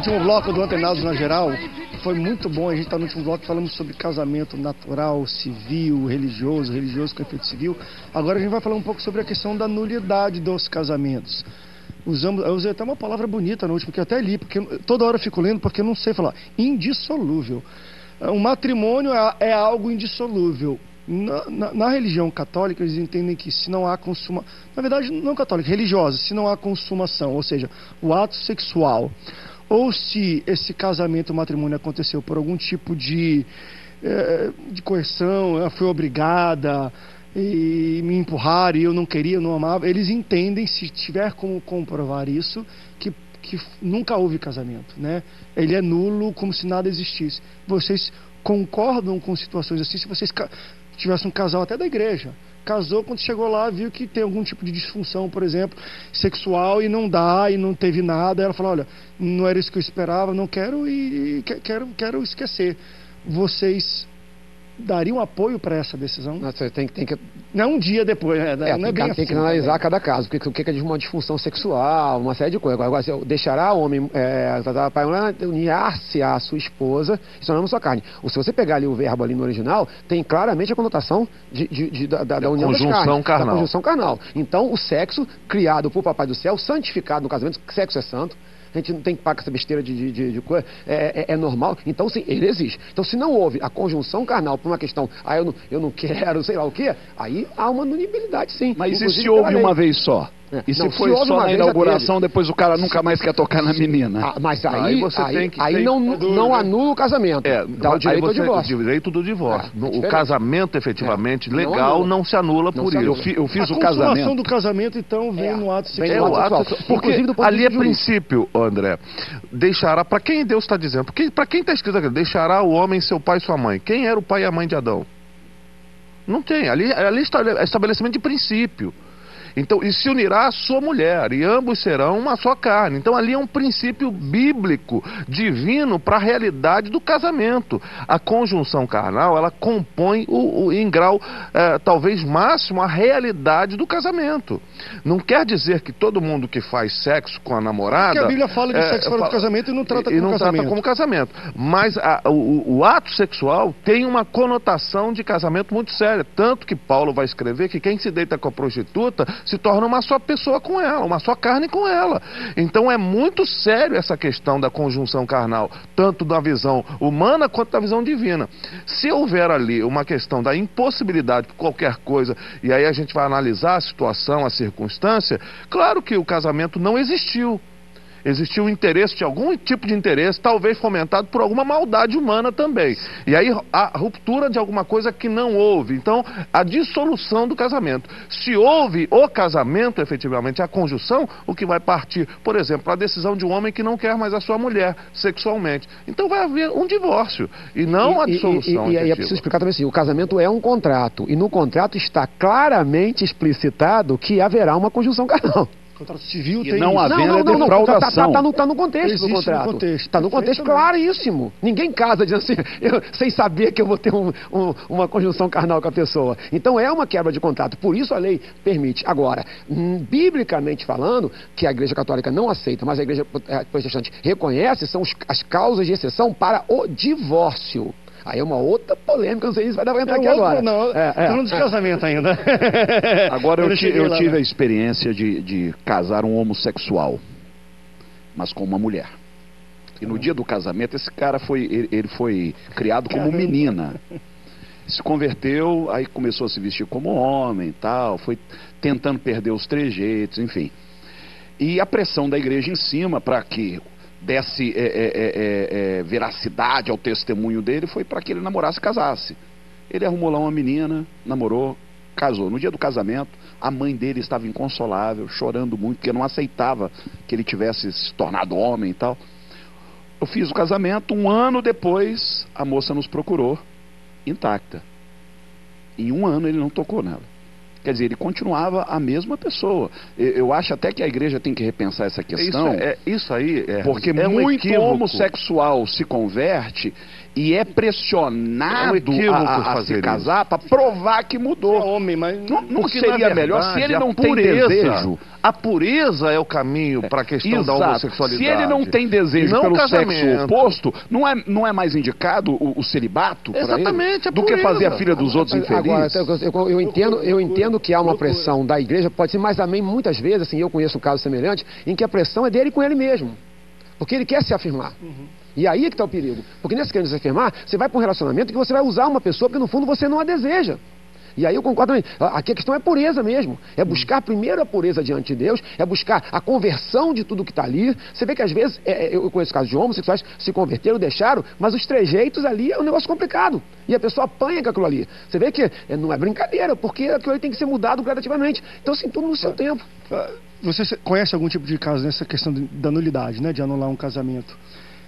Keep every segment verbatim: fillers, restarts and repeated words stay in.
último bloco do Antenados na Geral foi muito bom. A gente está no último bloco, falamos sobre casamento natural, civil, religioso, religioso com efeito civil. Agora a gente vai falar um pouco sobre a questão da nulidade dos casamentos. Usamos, eu usei até uma palavra bonita no último, que eu até li, porque toda hora eu fico lendo porque eu não sei falar. Indissolúvel. Um matrimônio é, é algo indissolúvel. Na, na, na religião católica, eles entendem que se não há consumação, na verdade não católica, religiosa, se não há consumação, ou seja, o ato sexual, ou se esse casamento, o matrimônio aconteceu por algum tipo de, eh, de coerção, ela foi obrigada, e me empurraram e eu não queria, eu não amava, eles entendem, se tiver como comprovar isso, que, que nunca houve casamento, né? Ele é nulo, como se nada existisse. Vocês concordam com situações assim? Se vocês tivesse um casal até da igreja, casou, quando chegou lá, viu que tem algum tipo de disfunção, por exemplo, sexual, e não dá, e não teve nada, ela falou, olha, não era isso que eu esperava, não quero e quero, quero esquecer. Vocês dariam apoio para essa decisão? Não, você tem, tem que... Não um dia depois, né? É, não é tem, bem tem assim, que analisar né? cada caso, o que, o que é de uma disfunção sexual, uma série de coisas. Agora, se eu deixará o homem é, unir-se à sua esposa, isso não é uma sua carne. Ou se você pegar ali o verbo ali no original, tem claramente a conotação de, de, de, da, da, da união das carnes, carnal. da conjunção carnal. Então, o sexo criado por Papai do Céu, santificado no casamento, sexo é santo. A gente não tem que pagar essa besteira de, de, de, de coisa, é, é, é normal. Então, sim, ele existe. Então, se não houve a conjunção carnal por uma questão, ah, eu não, eu não quero, sei lá o quê, aí há uma nulidade, sim. Mas e se houve uma vez só? É. E se não, foi se só na inauguração, depois o cara nunca mais quer tocar na menina? Ah, mas aí, aí, você aí, tem que, aí tem não, que... não anula o casamento. É, dá o direito ao divórcio. O direito do divórcio. É, é o casamento, efetivamente, é. legal, não, não se anula não por se isso. anula. Eu, fi, eu fiz a o casamento. A consumação do casamento, então, vem é, no ato sexual. É o ato sexual. Porque ali é princípio, André. Deixará, para quem Deus está dizendo? Para quem está escrito aqui, deixará o homem seu pai e sua mãe. Quem era o pai e a mãe de Adão? Não tem. Ali, ali é estabelecimento de princípio. Então, e se unirá a sua mulher, e ambos serão uma só carne. Então, ali é um princípio bíblico, divino, para a realidade do casamento. A conjunção carnal, ela compõe, o, o, em grau, é, talvez máximo, a realidade do casamento. Não quer dizer que todo mundo que faz sexo com a namorada... Porque a Bíblia fala de é, sexo fora fala, do casamento e não trata e como não casamento. trata como casamento. Mas a, o, o ato sexual tem uma conotação de casamento muito séria. Tanto que Paulo vai escrever que quem se deita com a prostituta se torna uma só pessoa com ela, uma só carne com ela. Então é muito sério essa questão da conjunção carnal, tanto da visão humana quanto da visão divina. Se houver ali uma questão da impossibilidade por qualquer coisa, e aí a gente vai analisar a situação, a circunstância, claro que o casamento não existiu. Existiu um interesse, de algum tipo de interesse, talvez fomentado por alguma maldade humana também. E aí a ruptura de alguma coisa que não houve. Então, a dissolução do casamento. Se houve o casamento, efetivamente, a conjunção, o que vai partir, por exemplo, a decisão de um homem que não quer mais a sua mulher sexualmente. Então vai haver um divórcio e não a dissolução. E, e, e, e é preciso explicar também assim, o casamento é um contrato. E no contrato está claramente explicitado que haverá uma conjunção carnal. Contrato civil e tem não isso. havendo não, não, não, defraudação. Tá, tá, tá, no, tá no contexto Existe do contrato. No contexto. Está no contexto claríssimo. Ninguém casa dizendo assim, eu, sem saber que eu vou ter um, um, uma conjunção carnal com a pessoa. Então é uma quebra de contrato. Por isso a lei permite. Agora, hum, biblicamente falando, que a Igreja Católica não aceita, mas a Igreja Protestante reconhece, são os, as causas de exceção para o divórcio. Aí é uma outra polêmica, não sei se vai dar para entrar é aqui outro, agora. Não, é, é, falando de é. casamento ainda. Agora eu, eu, eu lá, tive né? a experiência de, de casar um homossexual, mas com uma mulher. E no dia do casamento, esse cara foi, ele, ele foi criado como Caramba. menina. Se converteu, aí começou a se vestir como homem e tal, foi tentando perder os trejeitos, enfim. E a pressão da igreja em cima para que desse é, é, é, é, veracidade ao testemunho dele foi para que ele namorasse e casasse. Ele arrumou lá uma menina, namorou, casou. No dia do casamento, a mãe dele estava inconsolável, chorando muito, porque não aceitava que ele tivesse se tornado homem e tal. Eu fiz o casamento, um ano depois, a moça nos procurou, intacta. Em um ano ele não tocou nela. Quer dizer, ele continuava a mesma pessoa. Eu acho até que a igreja tem que repensar essa questão. Isso, é, isso aí é, porque é um muito equívoco. homossexual se converte e é pressionado é um a, a, a se casar para provar que mudou. É homem, mas não, não Porque, seria verdade, melhor se ele não pureza, tem desejo? A pureza é o caminho para a questão Exato. da homossexualidade. Se ele não tem desejo não pelo casamento. sexo oposto, não é, não é mais indicado o, o celibato para ele? Exatamente, a do que fazer a filha dos outros Agora, infelizes? eu, eu, eu entendo, eu entendo que há uma pressão da igreja, pode ser, mas também muitas vezes, assim, eu conheço um caso semelhante, em que a pressão é dele com ele mesmo. Porque ele quer se afirmar. Uhum. E aí é que está o perigo. Porque nesse querendo se afirmar, você vai para um relacionamento que você vai usar uma pessoa porque no fundo você não a deseja. E aí eu concordo também. Aqui a questão é pureza mesmo. É buscar primeiro a pureza diante de Deus, é buscar a conversão de tudo que está ali. Você vê que às vezes, é, eu conheço casos de homossexuais se converteram, deixaram, mas os trejeitos ali é um negócio complicado. E a pessoa apanha com aquilo ali. Você vê que é, não é brincadeira, porque aquilo ali tem que ser mudado gradativamente. Então, assim, tudo no seu tempo. Você conhece algum tipo de caso nessa questão da nulidade, né? De anular um casamento?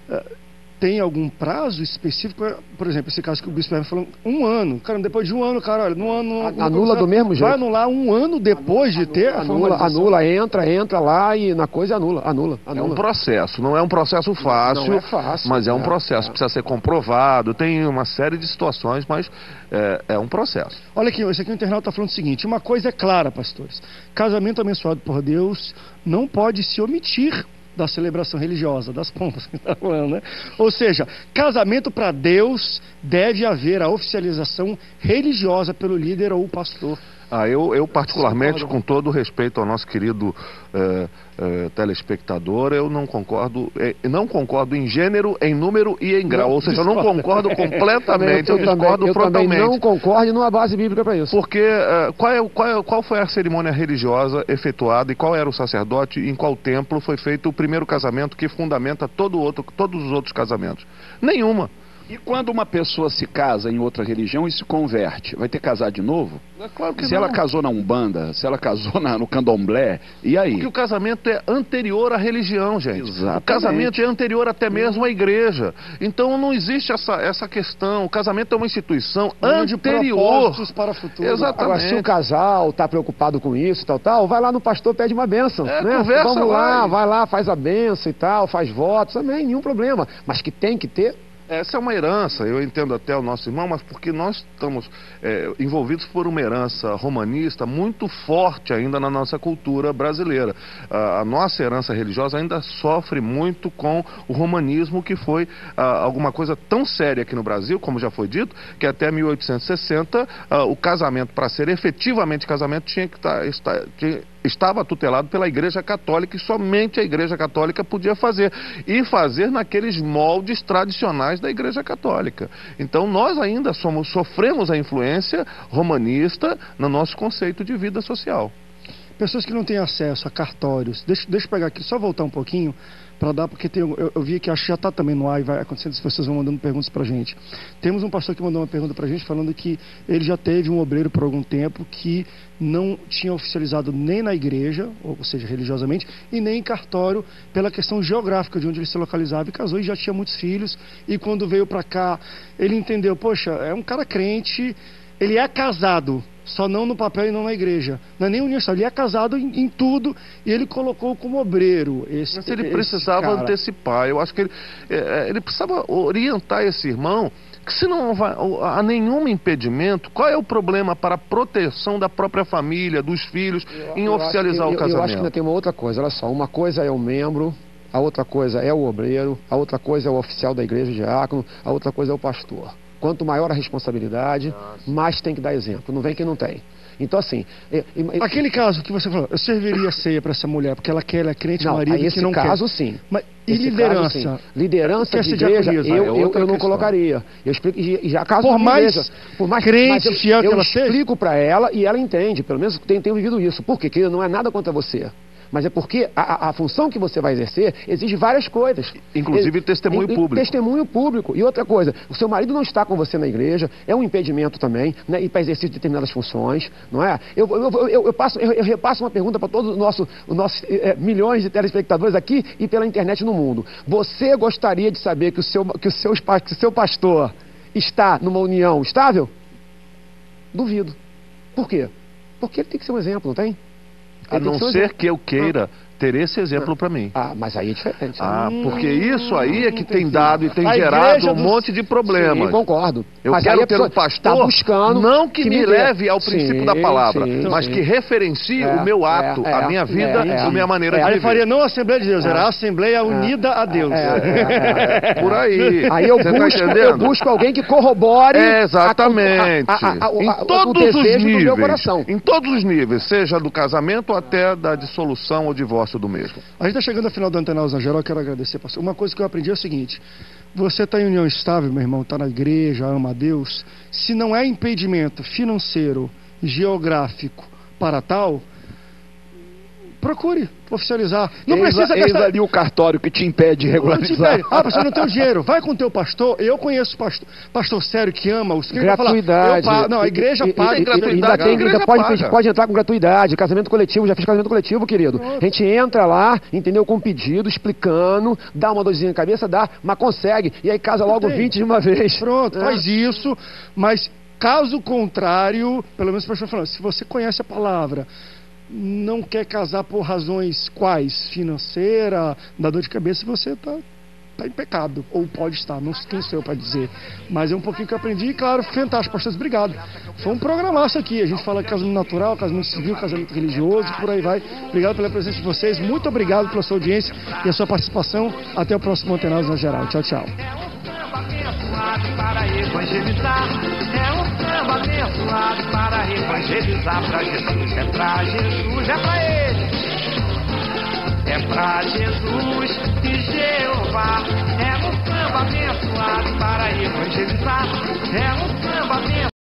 Tem algum prazo específico? Por exemplo, esse caso que o bispo estava falando, um ano. Cara, depois de um ano, cara, olha, no ano... Anula do mesmo jeito. Vai anular um ano depois anula, de ter anula, a formalização. Anula, entra, entra lá e na coisa anula, anula, anula. É um processo, não é um processo fácil, não é fácil, mas é um é, processo, é. precisa ser comprovado, tem uma série de situações, mas é, é um processo. Olha aqui, esse aqui o internauta está falando o seguinte, uma coisa é clara, pastores, casamento abençoado por Deus não pode se omitir da celebração religiosa, das pompas que está falando, né? Ou seja, casamento para Deus deve haver a oficialização religiosa pelo líder ou pastor. Ah, eu, eu particularmente, com todo o respeito ao nosso querido eh, eh, telespectador, eu não concordo, eh, não concordo em gênero, em número e em grau. Não, ou seja, eu não concordo completamente, eu, eu discordo eu frontalmente. Eu também não concordo e não há base bíblica para isso. Porque eh, qual, é, qual, é, qual foi a cerimônia religiosa efetuada e qual era o sacerdote e em qual templo foi feito o primeiro casamento que fundamenta todo outro, todos os outros casamentos? Nenhuma. E quando uma pessoa se casa em outra religião e se converte, vai ter que casar de novo? É claro que se não. ela casou na Umbanda, se ela casou na, no Candomblé, e aí? Porque o casamento é anterior à religião, gente. Exatamente. O casamento é anterior até mesmo à igreja. Então não existe essa, essa questão. O casamento é uma instituição anterior. De para o futuro. Exatamente. Agora, se o casal está preocupado com isso, tal, tal, vai lá no pastor, pede uma bênção. É, né? conversa Vamos lá, lá. vai lá, faz a bênção e tal, faz votos, também, nenhum problema. Mas que tem que ter. Essa é uma herança, eu entendo até o nosso irmão, mas porque nós estamos é, envolvidos por uma herança romanista muito forte ainda na nossa cultura brasileira. A, a nossa herança religiosa ainda sofre muito com o romanismo, que foi a, alguma coisa tão séria aqui no Brasil, como já foi dito, que até mil oitocentos e sessenta a, o casamento, para ser efetivamente casamento, tinha que estar... estar tinha, estava tutelado pela Igreja Católica e somente a Igreja Católica podia fazer. E fazer naqueles moldes tradicionais da Igreja Católica. Então nós ainda somos, sofremos a influência romanista no nosso conceito de vida social. Pessoas que não têm acesso a cartórios, deixa, deixa eu pegar aqui, só voltar um pouquinho para dar, porque tem, eu, eu vi que acho que já está também no ar e vai acontecendo, as pessoas vão mandando perguntas para a gente. Temos um pastor que mandou uma pergunta para a gente falando que ele já teve um obreiro por algum tempo que não tinha oficializado nem na igreja, ou seja, religiosamente, e nem em cartório, pela questão geográfica de onde ele se localizava, e casou e já tinha muitos filhos, e quando veio para cá, ele entendeu, poxa, é um cara crente, ele é casado, só não no papel e não na igreja. Não é nem união, ele é casado em, em tudo, e ele colocou como obreiro esse Mas ele esse precisava cara. antecipar, eu acho que ele, é, ele precisava orientar esse irmão, que se não há nenhum impedimento, qual é o problema para a proteção da própria família, dos filhos, eu, em eu oficializar eu, o casamento? Eu acho que ainda tem uma outra coisa, olha só, uma coisa é o membro, a outra coisa é o obreiro, a outra coisa é o oficial da igreja, o diácono, a outra coisa é o pastor. Quanto maior a responsabilidade, Nossa. mais tem que dar exemplo. Não vem quem não tem. Então, assim... Eu, eu, Aquele caso que você falou, eu serviria ceia para essa mulher, porque ela quer, ela é crente, não, marido esse que não caso, quer. sim. Mas, e esse liderança? Caso, sim. Liderança de igreja, eu, é eu, eu não questão. colocaria. Eu explico, e já caso por de mais igreja, por mais crente, eu, fiel que eu ela explico seja? para ela e ela entende. Pelo menos tem, tem vivido isso. Por quê? Porque não é nada contra você. Mas é porque a, a, a função que você vai exercer exige várias coisas. Inclusive testemunho e, público. Testemunho público. E outra coisa, o seu marido não está com você na igreja, é um impedimento também, né, e para exercício de determinadas funções, não é? Eu, eu, eu, eu, passo, eu, eu repasso uma pergunta para todos os nossos, os nossos é, milhões de telespectadores aqui e pela internet no mundo. Você gostaria de saber que o seu, que o seu, que o seu pastor está numa união estável? Duvido. Por quê? Porque ele tem que ser um exemplo, não tem? A não ser que eu queira ter esse exemplo para mim. Ah, mas aí é diferente. Ah, Hum, porque isso aí é que tem dado e tem A gerado igreja um dos- monte de problemas. Sim, concordo. Eu Mas quero aí a ter um pessoa pastor, tá buscando não que, que me me dê. leve ao princípio Sim, da palavra, sim, mas sim. que referencie É, o meu ato, é, a é, minha vida, é, é. a minha maneira É, de Aí viver. faria não a Assembleia de Deus, era a Assembleia Unida a Deus. É, é, é. Por aí. Aí eu Você tá busco, eu entendendo? busco alguém que corrobore É, exatamente. a- a- a- a- o- em a- o todos os desejo do meu níveis. coração. Em todos os níveis, seja do casamento até da dissolução ou divórcio do mesmo. A gente está chegando ao final do Antenaus na Geral, eu quero agradecer, pastor. Uma coisa que eu aprendi é o seguinte: você está em união estável, meu irmão, está na igreja, ama a Deus. Se não é impedimento financeiro, geográfico para tal, procure oficializar. Não eis, precisa eis gastar... ali o cartório que te impede de Te regularizar. pede. Ah, pastor, não tem o dinheiro. Vai com o teu pastor. Eu conheço pastor, pastor sério que ama os crentes. Vai falar, Gratuidade. eu pago. Não, a igreja E- e- paga. e- e- gratuidade. Ainda, tem, A igreja ainda pode, paga. pode entrar com gratuidade, casamento coletivo, já fiz casamento coletivo, querido. A gente entra lá, entendeu? Com pedido, explicando, dá uma dorzinha na cabeça, dá, mas consegue. E aí casa logo Tem. vinte de uma vez. Pronto, É. faz isso, mas caso contrário, pelo menos o pastor falando, se você conhece a palavra, não quer casar por razões quais? Financeira, da dor de cabeça, você está tá em pecado, ou pode estar, não sei quem sou eu para dizer, mas é um pouquinho que eu aprendi, e claro, fantástico, pastores, obrigado. Foi um programaço aqui, a gente fala casamento natural, casamento civil, casamento religioso, por aí vai. Obrigado pela presença de vocês, muito obrigado pela sua audiência e a sua participação. Até o próximo Antenaus na Geral. Tchau, tchau. Abençoado para evangelizar, é um samba abençoado para evangelizar pra Jesus, é pra Jesus, é pra Ele, é pra Jesus e Jeová, é um samba abençoado para evangelizar, é um samba abençoado.